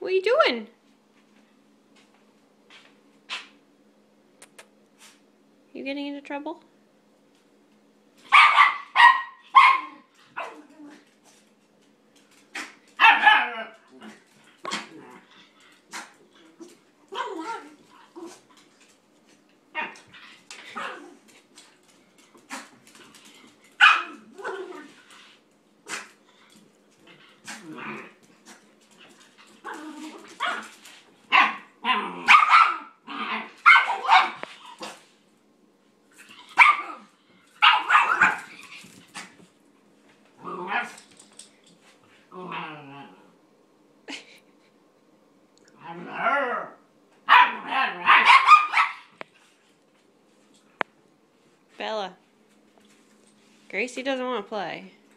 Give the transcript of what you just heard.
What are you doing? You getting into trouble? Bella, Gracie doesn't want to play.